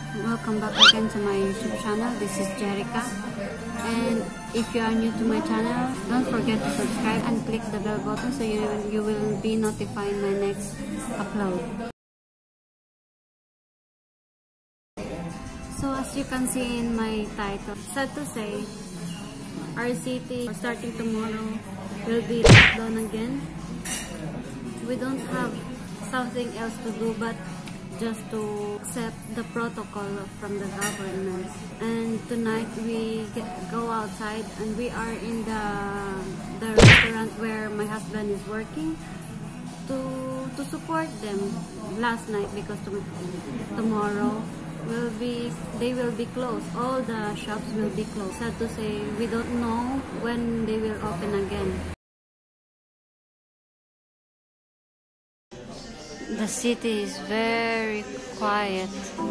Welcome back again to my YouTube channel. This is Jerica, and if you are new to my channel, don't forget to subscribe and click the bell button so you will be notified my next upload. So as you can see in my title, sad to say, our city starting tomorrow will be locked down again. We don't have something else to do but just to accept the protocol from the government. And tonight we go outside and we are in the restaurant where my husband is working to support them last night, because tomorrow they will be closed. All the shops will be closed. Sad to say, we don't know when they will open again. The city is very quiet.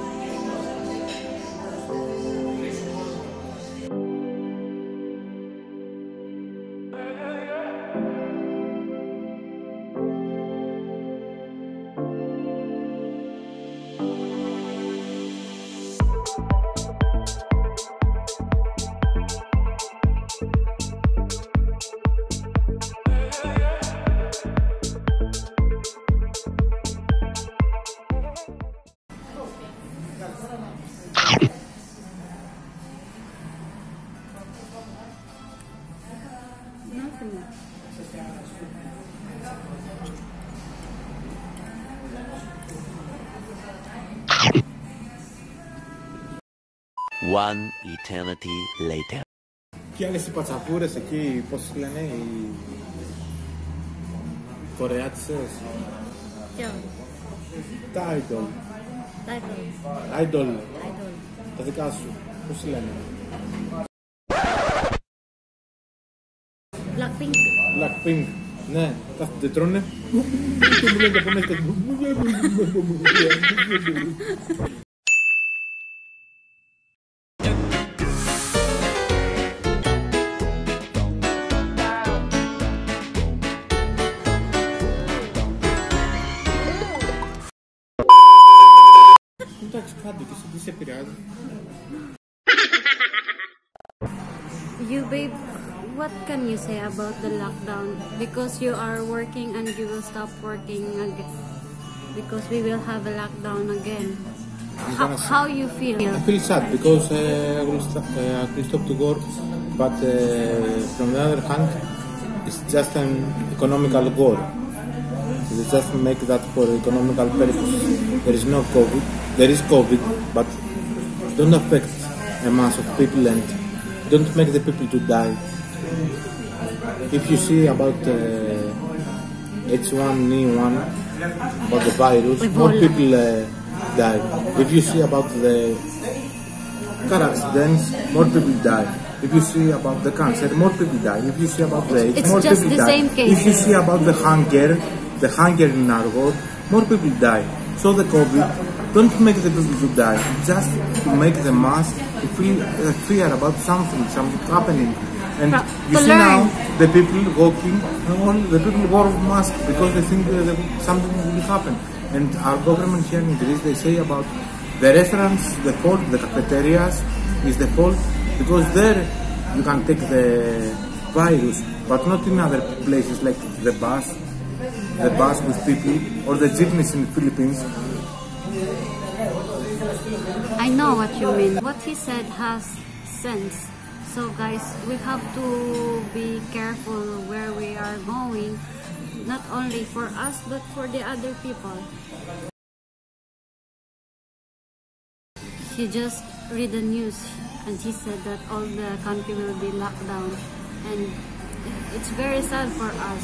One eternity later. Και άλλες οι πατσαβούρες εκεί, πώς λένε, οι Κορεάτισσες. Ποιο? Τα Idol. Τα δικά σου, πώς λένε. Blackpink. Ναι, κάθονται τρώνε. Και μου λένε από εντάξει, κάντε και εσύ, τι σε επηρεάζει. You babe, what can you say about the lockdown? Because you are working and you will stop working again. Because we will have a lockdown again. How you feel? I feel sad because I will stop to work, but from the other hand, it's just an economical goal. They just make that for economical purpose. There is no COVID. There is COVID, but don't affect a mass of people and don't make the people to die. If you see about H1N1, about the virus, more people die. If you see about the car accidents, more people die. If you see about the cancer, more people die. If you see about the AIDS, more people die. Same case. If you see about the hunger in our world, more people die. So the COVID, don't make the people to die, just to make the mass to feel fear about something happening. And you see now the people walking, all the people wear masks because they think something will happen. And our government here in Greece, they say about the restaurants, the fault, the cafeterias is the fault, because there you can take the virus, but not in other places like the bus with people, or the jeepneys in the Philippines. I know what you mean. What he said has sense. So guys, we have to be careful where we are going, not only for us but for the other people. He just read the news and he said that all the country will be locked down, and it's very sad for us.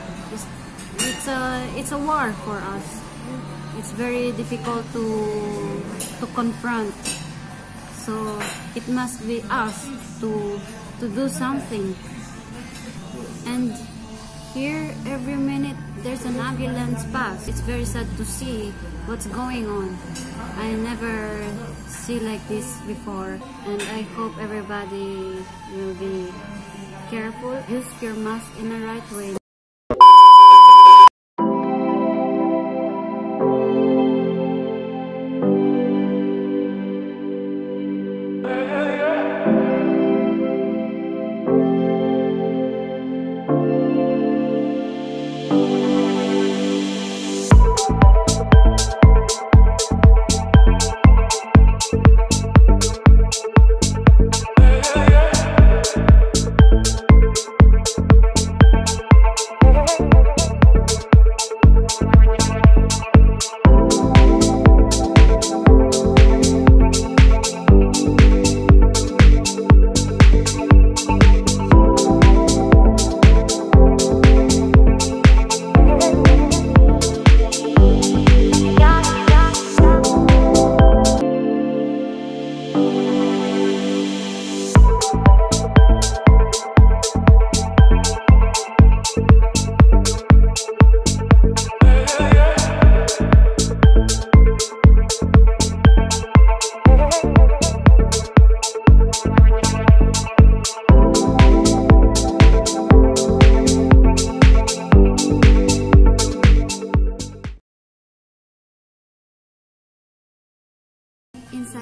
It's a war for us. It's very difficult to confront. So it must be us to do something. And here every minute there's an ambulance pass. It's very sad to see what's going on. I never see like this before, and I hope everybody will be careful. Use your mask in the right way.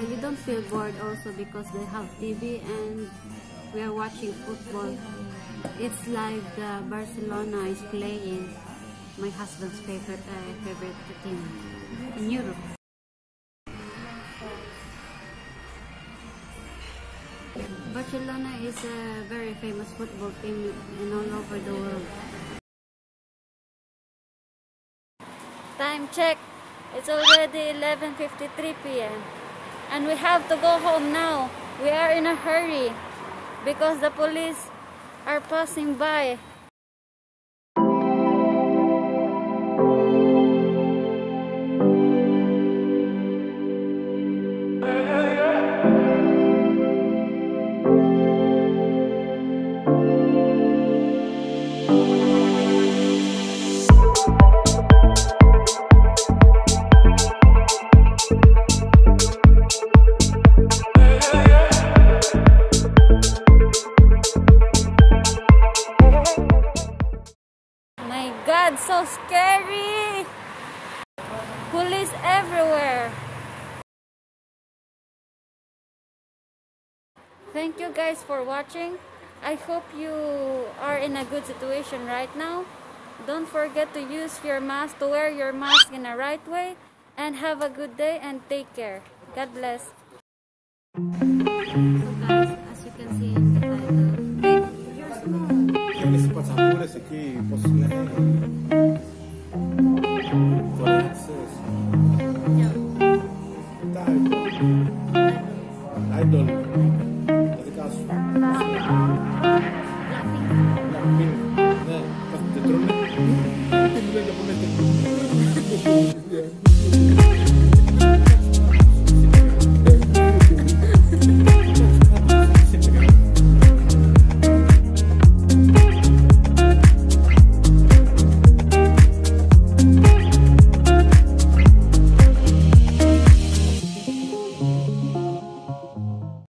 you don't feel bored also because they have TV and we are watching football. It's like the Barcelona is playing, my husband's favorite team in Europe. Barcelona is a very famous football team and all over the world. Time check. It's already 11:53 p.m. and we have to go home now. We are in a hurry because the police are passing by. God, so scary! Police everywhere. Thank you guys for watching. I hope you are in a good situation right now. Don't forget to use your mask, to wear your mask in the right way, and have a good day and take care. God bless. So guys, as you can see in the title, you're small. Εμείς οι πατσαπούρες εκεί, πώς λένε, κορέτσες, idol.